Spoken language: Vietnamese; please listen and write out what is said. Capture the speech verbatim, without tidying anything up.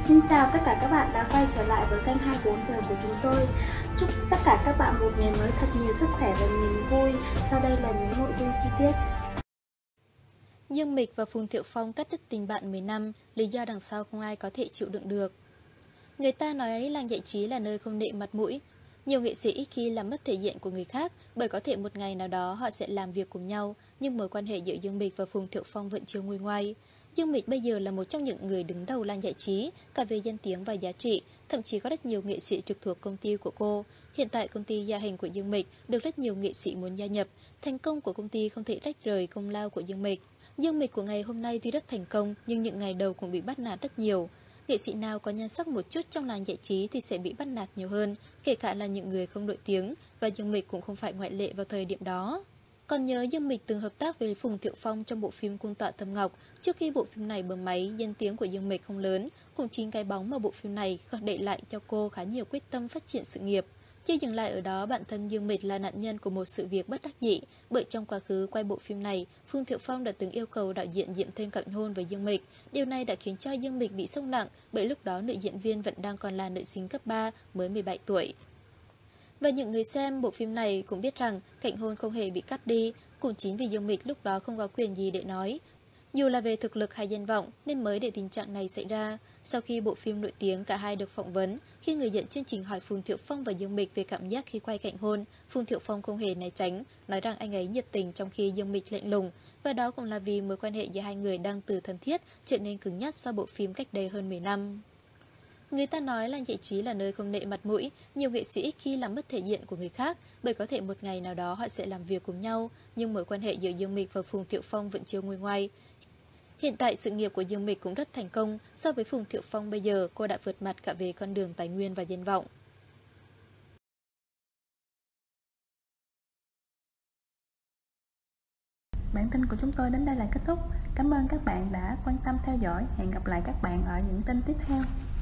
Xin chào tất cả các bạn đã quay trở lại với kênh hai mươi bốn giờ của chúng tôi. Chúc tất cả các bạn một ngày mới thật nhiều sức khỏe và niềm vui. Sau đây là những nội dung chi tiết. Dương Mịch và Phùng Thiệu Phong cắt đứt tình bạn mười năm, lý do đằng sau không ai có thể chịu đựng được. Người ta nói làng giải trí là nơi không nệ mặt mũi. Nhiều nghệ sĩ ít khi làm mất thể diện của người khác, bởi có thể một ngày nào đó họ sẽ làm việc cùng nhau, nhưng mối quan hệ giữa Dương Mịch và Phùng Thiệu Phong vẫn chưa nguôi ngoai. Dương Mịch bây giờ là một trong những người đứng đầu làng giải trí, cả về danh tiếng và giá trị, thậm chí có rất nhiều nghệ sĩ trực thuộc công ty của cô. Hiện tại công ty gia hành của Dương Mịch được rất nhiều nghệ sĩ muốn gia nhập, thành công của công ty không thể tách rời công lao của Dương Mịch. Dương Mịch của ngày hôm nay tuy rất thành công, nhưng những ngày đầu cũng bị bắt nạt rất nhiều. Nghệ sĩ nào có nhan sắc một chút trong làng giải trí thì sẽ bị bắt nạt nhiều hơn, kể cả là những người không nổi tiếng, và Dương Mịch cũng không phải ngoại lệ vào thời điểm đó. Còn nhớ Dương Mịch từng hợp tác với Phùng Thiệu Phong trong bộ phim Cung tọa Thâm Ngọc. Trước khi bộ phim này bấm máy, danh tiếng của Dương Mịch không lớn, cũng chính cái bóng mà bộ phim này để lại cho cô khá nhiều quyết tâm phát triển sự nghiệp. Chưa dừng lại ở đó, bản thân Dương Mịch là nạn nhân của một sự việc bất đắc dĩ, bởi trong quá khứ quay bộ phim này, Phùng Thiệu Phong đã từng yêu cầu đạo diễn Diệm thêm cận hôn với Dương Mịch. Điều này đã khiến cho Dương Mịch bị sốc nặng, bởi lúc đó nữ diễn viên vẫn đang còn là nữ sinh cấp ba, mới mười bảy tuổi. Và những người xem bộ phim này cũng biết rằng cạnh hôn không hề bị cắt đi, cũng chính vì Dương Mịch lúc đó không có quyền gì để nói. Dù là về thực lực hay danh vọng nên mới để tình trạng này xảy ra. Sau khi bộ phim nổi tiếng, cả hai được phỏng vấn. Khi người dẫn chương trình hỏi Phùng Thiệu Phong và Dương Mịch về cảm giác khi quay cạnh hôn, Phùng Thiệu Phong không hề né tránh, nói rằng anh ấy nhiệt tình trong khi Dương Mịch lạnh lùng. Và đó cũng là vì mối quan hệ giữa hai người đang từ thân thiết trở nên cứng nhắc sau bộ phim cách đây hơn mười năm. Người ta nói làng giải trí là nơi không nệ mặt mũi, nhiều nghệ sĩ ít khi làm mất thể diện của người khác, bởi có thể một ngày nào đó họ sẽ làm việc cùng nhau, nhưng mối quan hệ giữa Dương Mịch và Phùng Thiệu Phong vẫn chưa nguôi ngoai. Hiện tại sự nghiệp của Dương Mịch cũng rất thành công, so với Phùng Thiệu Phong bây giờ cô đã vượt mặt cả về con đường tài nguyên và danh vọng. Bản tin của chúng tôi đến đây là kết thúc. Cảm ơn các bạn đã quan tâm theo dõi. Hẹn gặp lại các bạn ở những tin tiếp theo.